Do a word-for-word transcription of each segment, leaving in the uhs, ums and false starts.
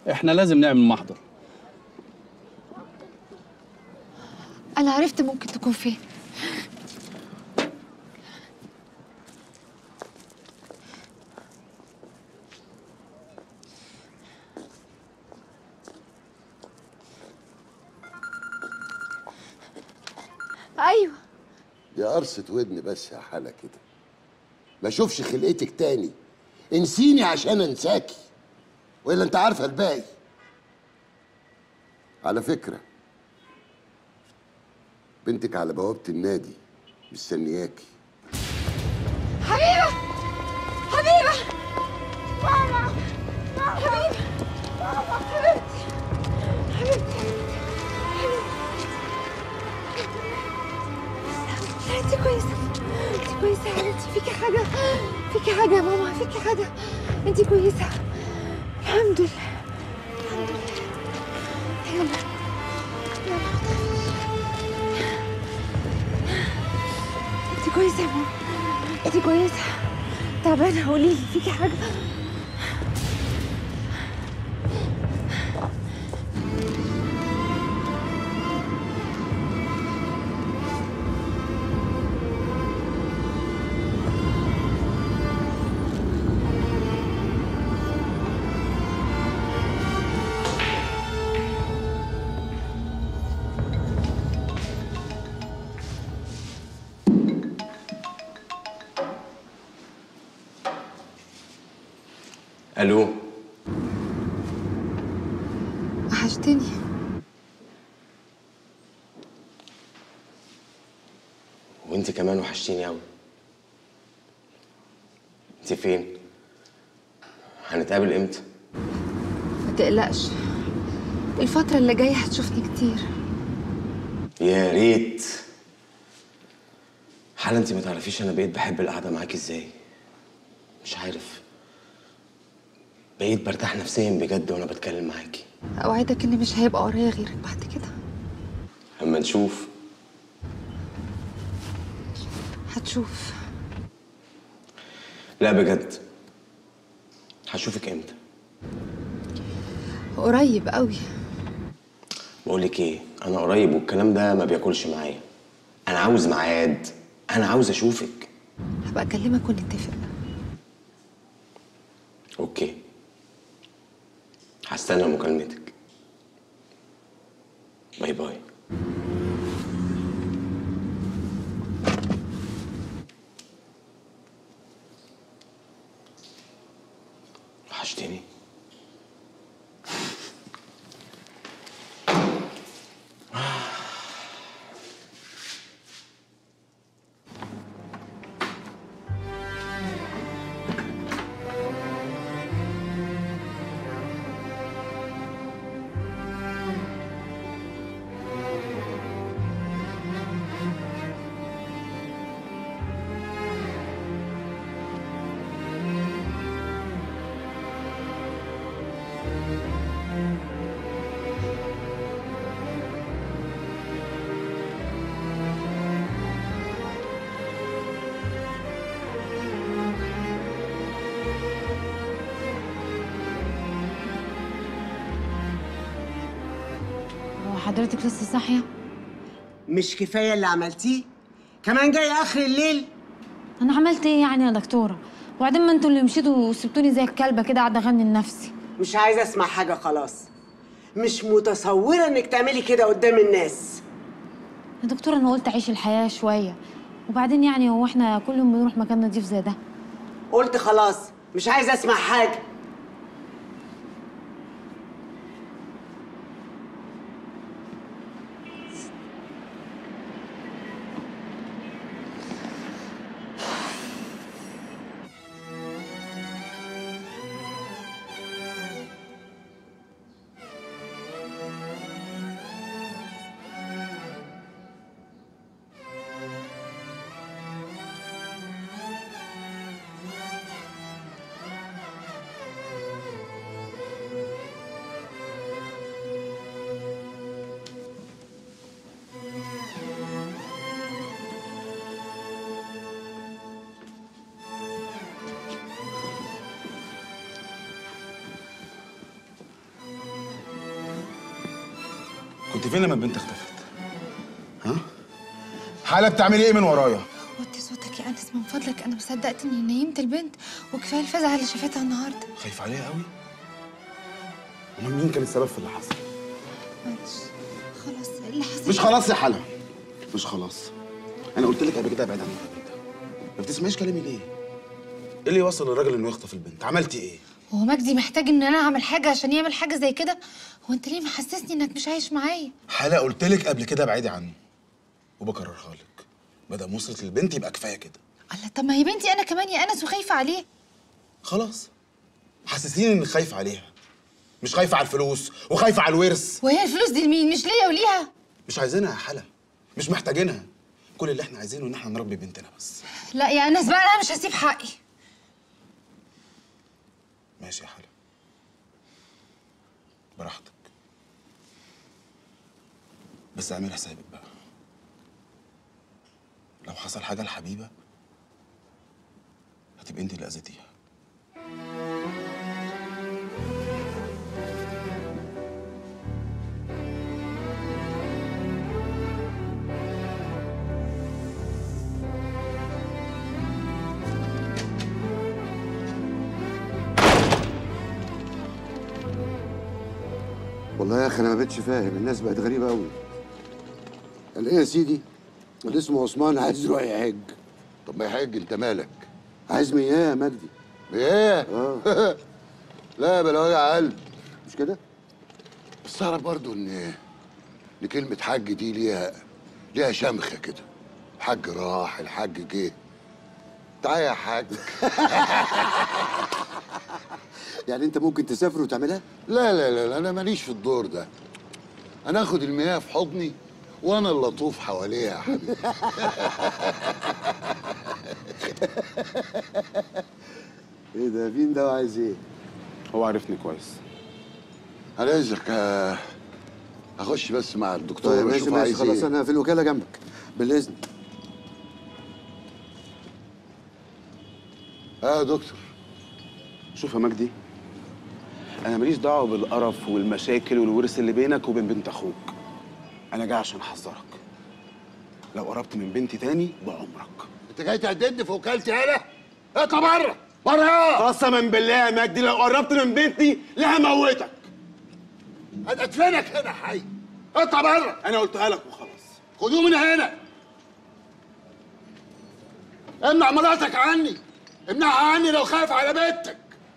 احنا لازم نعمل محضر. انا عرفت ممكن تكون فين. ايوه يا قرصة ودن بس يا حالة كده، ما اشوفش خلقتك تاني، انسيني عشان انساكي، والا انت عارفه الباقي. على فكرة بنتك على بوابة النادي مستنياكي. حبيبه حبيبه ماما ماما حبيبه ماما حبيبتي حبيبتي انت كويسه انت كويسه يا حبيبتي. فيكي حاجه فيكي حاجه يا ماما فيكي حاجه. انت كويسه الحمد لله الحمد لله. يلا يلا انت كويسه يا ماما انت كويسه. تعبانه قولي لي فيكي حاجه. الو. وحشتني. وانت كمان وحشتيني قوي. انت فين؟ هنتقابل امتى؟ ما تقلقش الفترة اللي جاية هتشوفني كتير. يا ريت. حالا انت ما تعرفيش انا بقيت بحب القعده معاكي ازاي. مش عارف، بقيت برتاح نفسيا بجد وانا بتكلم معاكي. اوعدك ان مش هيبقى ورايا غيرك بعد كده. اما نشوف. هتشوف. لا بجد، هشوفك امتى؟ قريب قوي. بقولك ايه، انا قريب والكلام ده ما بياكلش معايا. انا عاوز ميعاد، انا عاوز اشوفك. هبقى اكلمك ونتفق. اوكي، هستنى مكالمتك. باي باي. وحشتني. هو حضرتك لسه صاحية؟ مش كفايه اللي عملتيه؟ كمان جاي اخر الليل؟ أنا عملت إيه يعني يا دكتورة؟ وبعدين ما انتوا اللي مشيتوا وسبتوني زي الكلبة كده قاعدة أغني لنفسي. مش عايزه اسمع حاجه خلاص. مش متصوره انك تعملي كده قدام الناس. يا دكتورة أنا قلت أعيش الحياة شوية، وبعدين يعني هو إحنا كل يوم بنروح مكان نضيف زي ده؟ قلت خلاص مش عايزه اسمع حاجه. كنت فين لما البنت اختفت؟ ها؟ حالة بتعملي ايه من ورايا؟ وطي صوتك يا انس من فضلك، انا مصدقت اني نيمت البنت وكفايه الفزعه اللي شافتها النهارده. خايف عليها قوي؟ امال مين كان السبب في اللي حصل؟ معلش خلاص اللي حصل مش خلاص يا حلا، مش خلاص. انا قلت لك قبل كده ابعد عن البنت. ما بتسمعيش كلامي ليه؟ ايه اللي يوصل الراجل انه يخطف البنت؟ عملتي ايه؟ هو مجدي محتاج ان انا اعمل حاجه عشان يعمل حاجه زي كده؟ هو انت ليه محسسني انك مش عايش معايا؟ حلا قلت لك قبل كده ابعدي عنه وبكررها لك، ما دام وصلت للبنت يبقى كفايه كده. الله، طب ما هي بنتي انا كمان يا انس وخايفه عليه. خلاص حسسيني انك خايفه عليها، مش خايفه على الفلوس وخايفه على الورث. وهي الفلوس دي لمين؟ مش ليا وليها. مش عايزينها يا حلا، مش محتاجينها. كل اللي احنا عايزينه ان احنا نربي بنتنا بس. لا يا انس بقى، انا مش هسيب حقي. ماشي يا حلا، براحتك، بس اعمل حسابك بقى. لو حصل حاجه لحبيبه هتبقى انت اللي اذيتيها. والله يا اخي انا ما بقتش فاهم، الناس بقت غريبه قوي. قال ايه يا سيدي؟ اللي اسمه عثمان عايز يروح يحج. طب ما يحج، انت مالك؟ عايز مياه يا مجدي. مياه؟ اه لا بلا وجع قلب، مش كده؟ بس تعرف برضه ان ان كلمه حج دي ليها ليها شمخه كده. الحج راح، الحج جه. تعالى يا حاج. يعني انت ممكن تسافر وتعملها؟ لا لا لا, لا انا ماليش في الدور ده. انا اخد المياه في حضني وانا اللي اطوف حواليها يا حبيبي. ايه ده؟ مين ده وعايز ايه؟ هو عرفني كويس. على اذنك اخش بس مع الدكتور. طيب ماشي ماشي خلاص ايه؟ انا في الوكاله جنبك بالاذن. اه يا دكتور. شوف يا مجدي، انا ماليش دعوه بالقرف والمشاكل والورث اللي بينك وبين بنت اخوك. انا جاي عشان احذرك، لو قربت من بنتي تاني بعمرك. انت جاي تهددني في وكالتي انا؟ اطلع بره بره. قسما بالله يا مجدي لو قربت من بنتي لا هموتك. هدفنك هنا حي. اطلع بره. انا قلتها لك وخلاص. خدوه من هنا. امنع مراتك عني، امنعها عني لو خايف على بنتك.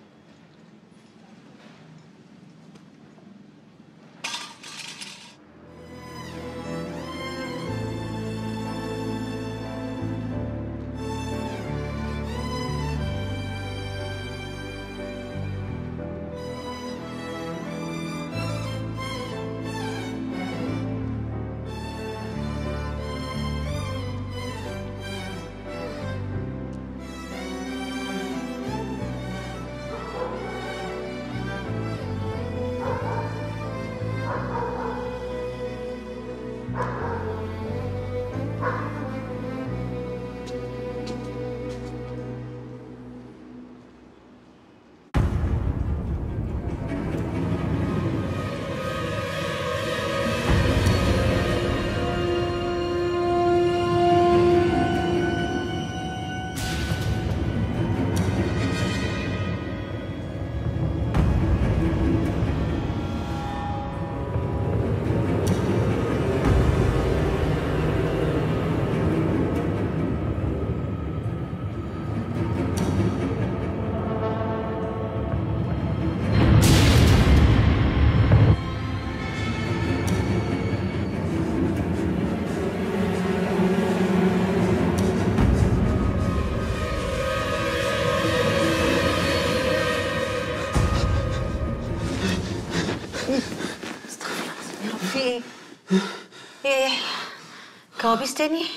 في ايه؟ ايه؟ كوابيس تاني؟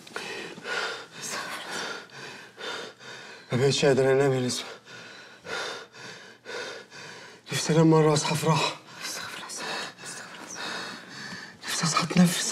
ما بقتش قادر انام يا نسمة. نفسي انام مرة واصحى في راحة. استغفر الله استغفر الله. نفسي اصحى اتنفس.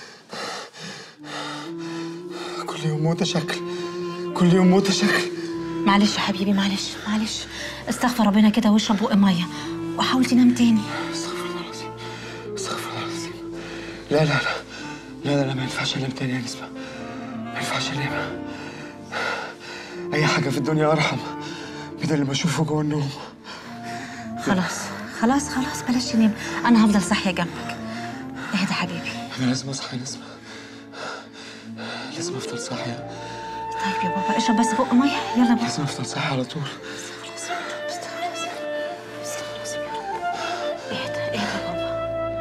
كل يوم موتة شكل، كل يوم موتة شكل. معلش يا حبيبي، معلش معلش، استغفر ربنا كده واشرب بق ميه وحاول تنام تاني. استغفر الله العظيم، استغفر الله العظيم. لا لا لا لا لا ما ينفعش انام تاني يا نسمة، ما ينفعش انام. اي حاجة في الدنيا ارحم من اللي بشوفه جوه النوم. خلاص خلاص خلاص بلاش تنام، انا هفضل صاحيه جنبك. اهدى حبيبي. انا لازم اصحى يا نسمة، لازم افضل صاحية. طيب يا بابا اشرب بس بق ميه، يلا بقى. لازم افضل صاحي على طول. استغفر الله يا رب، استغفر الله يا رب، اهدى اهدى يا بابا.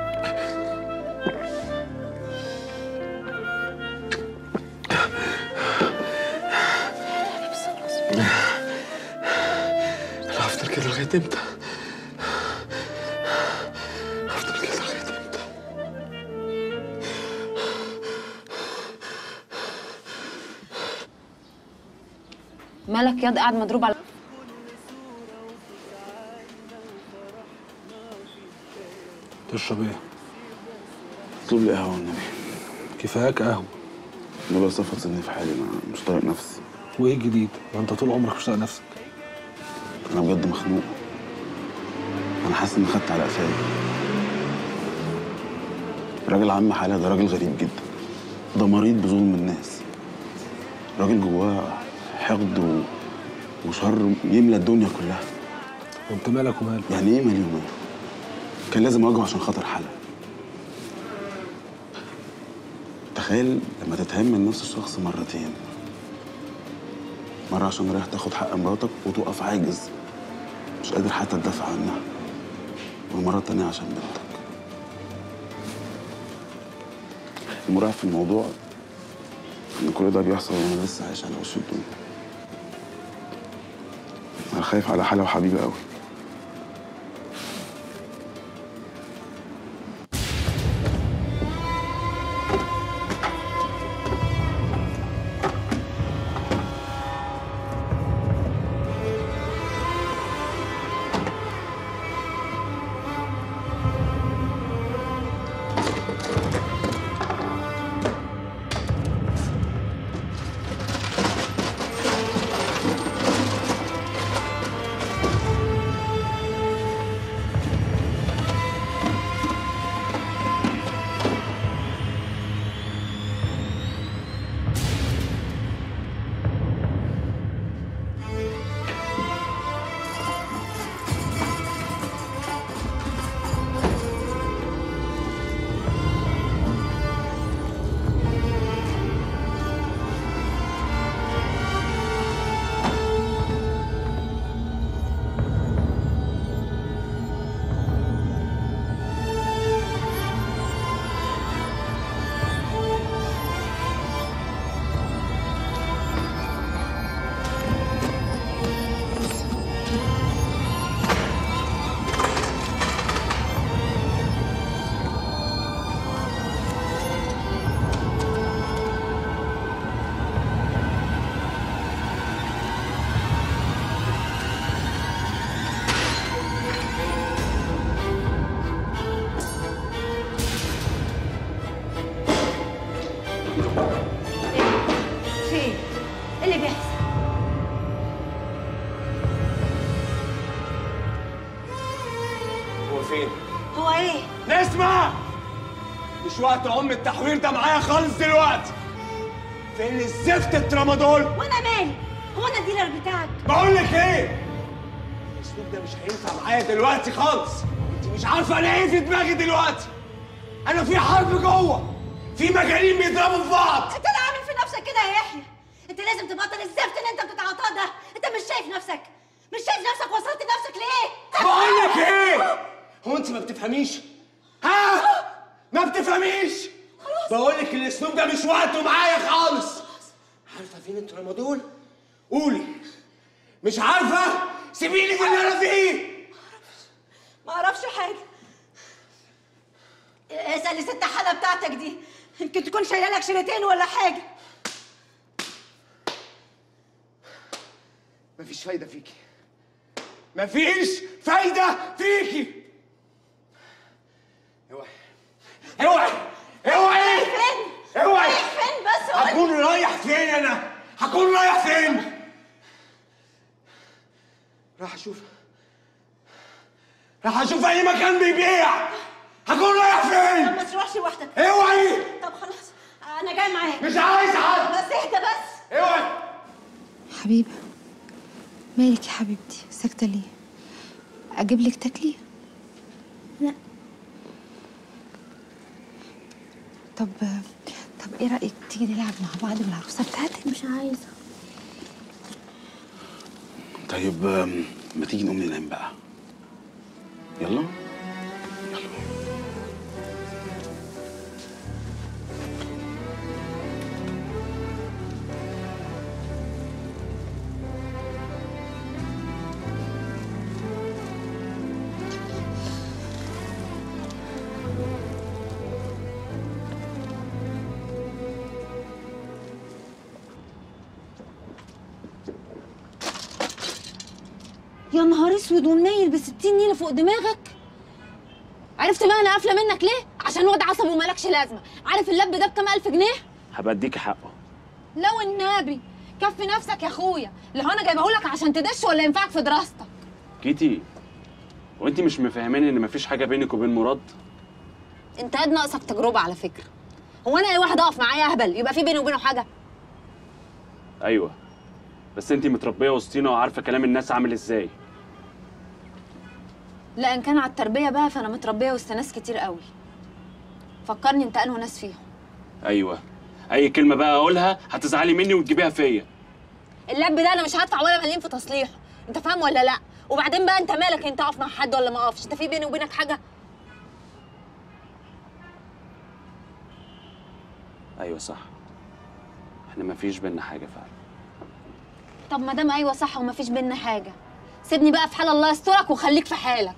انا هفضل كده لغاية امتى؟ هفضل كده لغاية امتى؟ مالك ياض قاعد مضروب على تشرب ايه؟ اطلب لي قهوة والنبي. كفاياك قهوة. انا بس افصلني في حالي، ما مش طايق نفسي. وايه الجديد؟ ما انت طول عمرك مش طايق نفسك. انا بجد مخنوق. انا حاسس اني خدت على قفايا. راجل عم حالة ده راجل غريب جدا، ده مريض بظلم الناس، راجل جواه حقد و... وشر يملى الدنيا كلها. وانت مالك وماله؟ يعني ايه مالي وماله؟ كان لازم اواجهه عشان خاطر حالة. تخيل لما تتهم من نفس الشخص مرتين، مرة عشان رايح تاخد حق مراتك وتقف عاجز مش قادر حتى تدافع عنها، والمرة التانية عشان بنتك. المرعب في الموضوع إن كل ده بيحصل وأنا لسه عايش على وش الدنيا. أنا خايف على حالة وحبيبي قوي. هو ايه؟ نسمع! مش وقت ام التحوير ده معايا خالص دلوقتي. فين الزفت الترامادول؟ وانا مالي؟ هو انا الديلر بتاعك؟ بقول لك ايه؟ الاسلوب ده مش هينفع معايا دلوقتي خالص. انت مش عارفه انا ايه في دماغي دلوقتي. انا في حرب جوه، في مجانين بيضربوا في بعض. انت اللي عامل في نفسك كده يا يحيى. انت لازم تبطل الزفت اللي انت بتتعاطاه ده. انت مش شايف نفسك، مش شايف نفسك وصلت نفسك ليه؟ بقول لك ايه؟ هو انت ما بتفهميش؟ ها؟ ما بتفهميش؟ بقول لك الاسلوب ده مش وقته معايا خالص. عارفه فين الترامادول؟ قولي. مش عارفه؟ سيبيني في اللي انا فيه. ما اعرفش حاجه. اسال الست حاله بتاعتك دي، يمكن تكون شايله لك شريطين ولا حاجه. مفيش فايده فيكي، مفيش فايده فيكي. اوعي اوعي اوعي. فين؟ اوعي. رايح فين بس؟ قول. هكون رايح فين انا؟ هكون رايح فين؟ راح اشوف راح اشوف اي مكان بيبيع. هكون رايح فين؟ طب ما تروحش لوحدك. اوعي. طب خلاص انا جاي معاك. مش عايز حد. بس اهدى بس. اوعي. حبيبه مالك يا حبيبتي ساكته ليه؟ اجيب لك تاكلي؟ لا. طب طب ايه رايك تيجي نلعب مع بعض بالعروسه بتاعتك؟ مش عايزه. طيب ما تيجي نقوم ننام بقى. يلا. يا نهار اسود ومنيل بستين نيله فوق دماغك. عرفت بقى انا قافله منك ليه؟ عشان واد عصبي ومالكش لازمه. عارف اللب ده بكام الف جنيه؟ هبقى اديكي حقه. لو النبي كفي نفسك يا اخويا. اللي هو انا جايبهولك عشان تدش ولا ينفعك في دراستك؟ كيتي وانت مش مفهماني ان مفيش حاجه بينك وبين مراد؟ انت قد ناقصك تجربه على فكره. هو انا اي واحد اقف معايا اهبل يبقى في بيني وبينه حاجه؟ ايوه بس انت متربيه وسطينا وعارفه كلام الناس عامل ازاي. لا ان كان على التربيه بقى فانا متربيه وسط ناس كتير قوي. فكرني انت انه ناس فيهم. ايوه اي كلمه بقى اقولها هتزعلي مني وتجيبيها فيا. اللب ده انا مش هدفع ولا مليم في تصليحه. انت فاهم ولا لا؟ وبعدين بقى انت مالك انت اقف مع حد ولا ما اقفش؟ انت في بيني وبينك حاجه؟ ايوه صح احنا مفيش بينا حاجه فعلا. طب ما دام ايوه صح ومفيش بينا حاجه سيبني بقى في حال الله يسترك وخليك في حالك.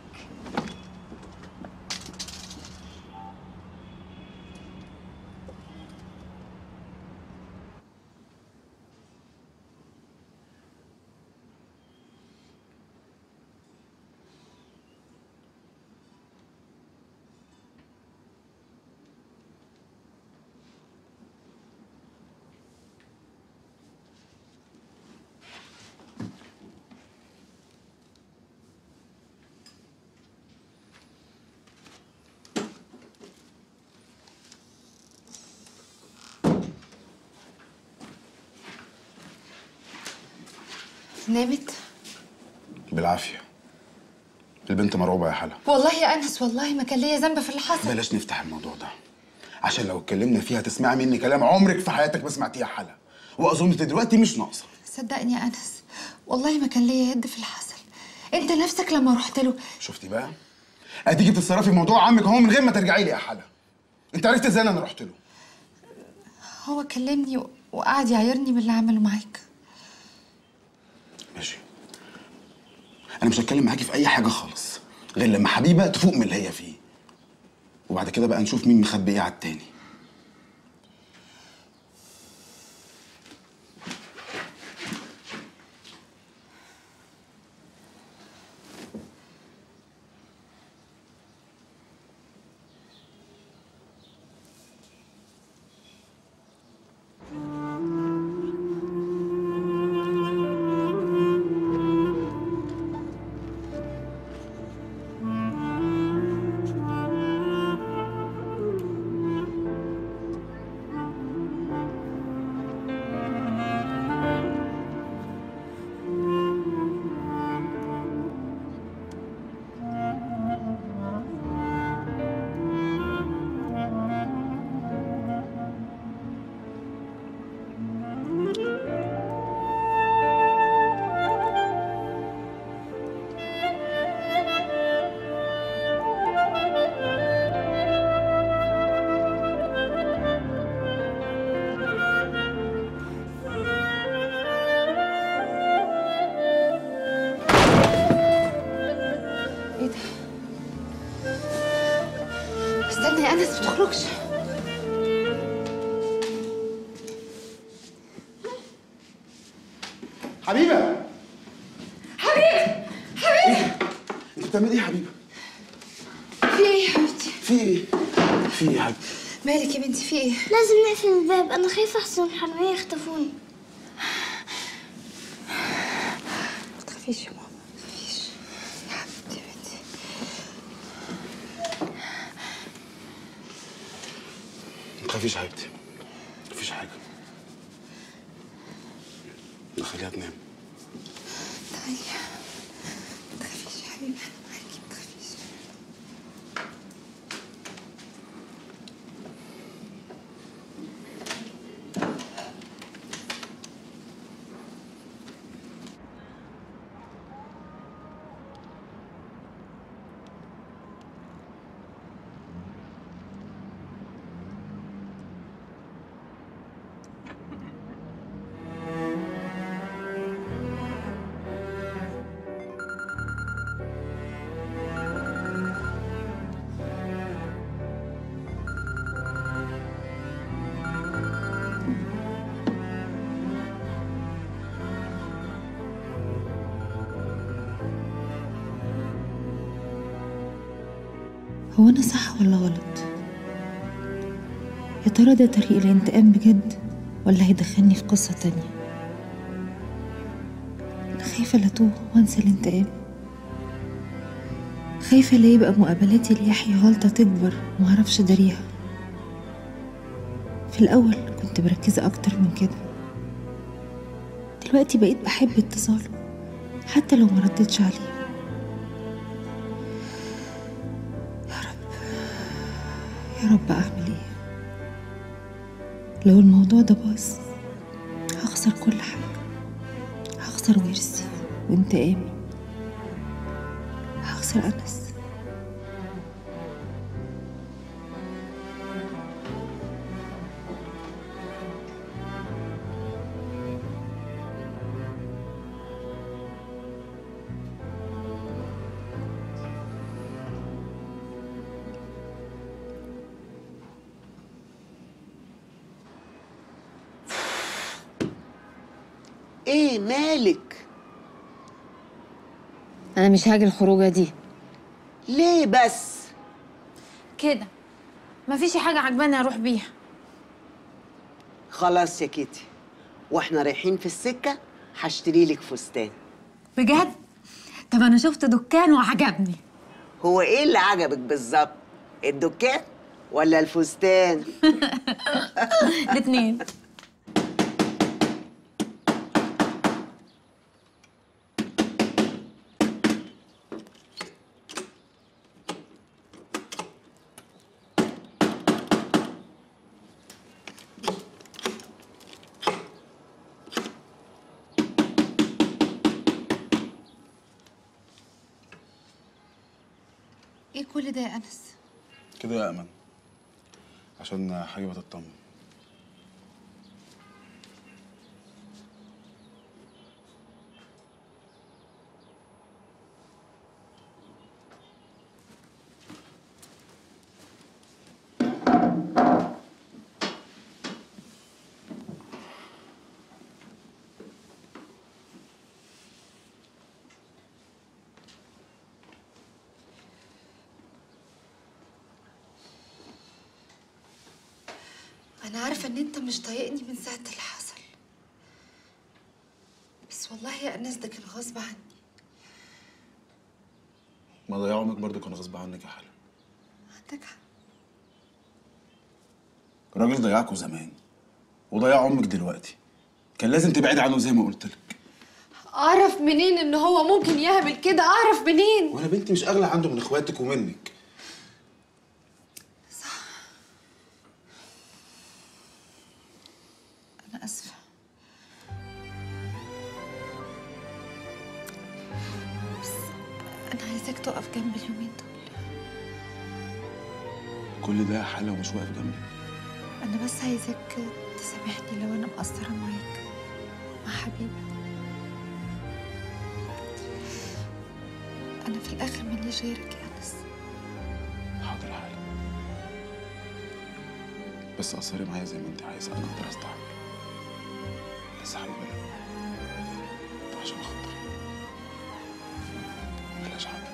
نامت؟ بالعافيه. البنت مرعوبه يا حلا. والله يا انس والله ما كان ليا ذنب في اللي حصل. بلاش نفتح الموضوع ده عشان لو اتكلمنا فيها تسمعي مني كلام عمرك في حياتك ما سمعتيه يا حلا، واظن انت دلوقتي مش ناقصه. صدقني يا انس والله ما كان ليا يد في اللي حصل. انت نفسك لما رحت له. شفتي بقى؟ اديكي بتتصرفي في موضوع عمك اهو من غير ما ترجعي لي يا حلا. انت عرفت ازاي انا رحت له؟ هو كلمني وقعد يعايرني باللي عمله معاك. ماشي. انا مش هتكلم معاكي في اي حاجه خالص غير لما حبيبه تفوق من اللي هي فيه، وبعد كده بقى نشوف مين مخبي ايه على التاني. استنى يا انس ما تخرجش. حبيبه حبيبي حبيبي انت بتعملي ايه يا حبيبه؟ في ايه يا حبيبتي؟ في ايه؟ في ايه يا حبيبتي؟ مالك يا بنتي في ايه؟ لازم نقفل الباب، انا خايفه احسن الحراميه يخطفوني. ما تخافيش يا ماما ما تخافيش يا حبيبتي يا بنتي. تخافيش يا حبيبتي، مفيش حاجه. نخليها تنام. تعالي ما تخافيش يا حبيبي، انا معاكي ما تخافيش. هو أنا صح ولا غلط؟ يا ترى ده طريق الانتقام بجد ولا هيدخلني في قصة تانية؟ أنا خايفة لا أتوه وأنسى الانتقام، خايفة لا يبقى مقابلاتي ليحيى غلطة تكبر ومعرفش أداريها. في الأول كنت مركزة أكتر من كده، دلوقتي بقيت بحب اتصاله حتى لو مردتش عليه. يا رب أعمل إيه؟ لو الموضوع ده باظ هخسر كل حاجة، هخسر ورثي وانتقامي، هخسر أنس. ايه مالك؟ انا مش هاجي الخروجه دي. ليه بس كده؟ مفيش حاجه عجباني اروح بيها. خلاص يا كيتي، واحنا رايحين في السكه هشتري لك فستان. بجد؟ طب انا شفت دكان وعجبني. هو ايه اللي عجبك بالظبط؟ الدكان ولا الفستان؟ الاتنين. ايه كل ده يا انس؟ كده يا امل عشان حبيبه تطمن. أنا عارفة إن أنت مش طايقني من ساعة اللي حصل، بس والله يا أنس ده كان غصب عني. ما ضياع عمرك برضه كان غصب عنك يا حلا. عندك حق. الراجل ضيعكوا زمان وضيع عمرك دلوقتي، كان لازم تبعدي عنه زي ما قلت لك. أعرف منين إن هو ممكن يهبل كده؟ أعرف منين؟ وانا بنتي مش أغلى عنده من إخواتك ومنك. أنا آسفة. بس أنا عايزاك تقف جنبي اليومين دول. كل ده يا حلا ومش واقف جنبي. أنا بس عايزاك تسامحني لو أنا مقصرة معاك مع حبيبي. أنا في الآخر ماليش غيرك يا أنس. حاضر يا حلا، بس قصري معايا زي ما انت عايزة، أنا أقدر أستحمل. بس حبيبي لا، عشان خاطري بلاش حبيبي.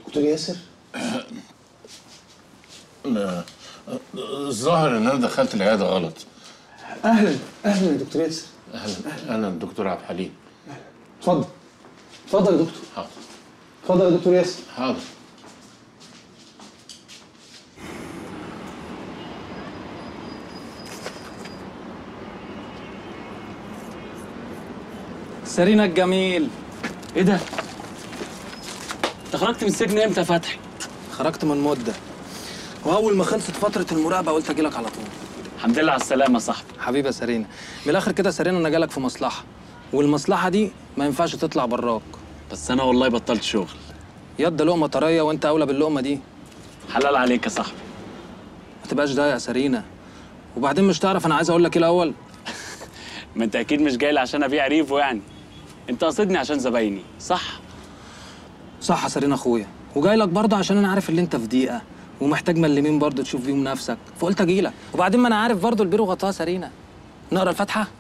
دكتور ياسر؟ لا، الظاهر ان انا دخلت العياده غلط. اهلا اهلا يا دكتور ياسر. اهلا اهلا دكتور عبد الحليم. اتفضل اتفضل يا دكتور. حاضر. اتفضل يا دكتور ياسر. حاضر. سرينا الجميل. ايه ده؟ انت خرجت من السجن امتى يا فتحي؟ خرجت من مده، واول ما خلصت فتره المراقبه قلت اجي لك على طول. الحمد لله على السلامه يا صاحبي. حبيبي يا سرينا، من الاخر كده سرينا انا جالك في مصلحه، والمصلحه دي ما ينفعش تطلع براك. بس انا والله بطلت شغل. يد لقمه طريه وانت اولى باللقمه دي. حلال عليك يا صاحبي. ما تبقاش ضايق يا سرينا. وبعدين مش تعرف انا عايز اقول لك ايه الاول؟ ما انت اكيد مش جاي لي عشان ابيع ريفو يعني. انت قاصدني عشان زبايني، صح؟ صح يا سرينا اخويا، وجاي لك برضه عشان انا عارف ان انت في ضيقه ومحتاج ملمين برضه تشوف بيهم نفسك، فقلت اجي لك. وبعدين ما انا عارف برضه البيرو غطاه سرينا. نقرا الفاتحه؟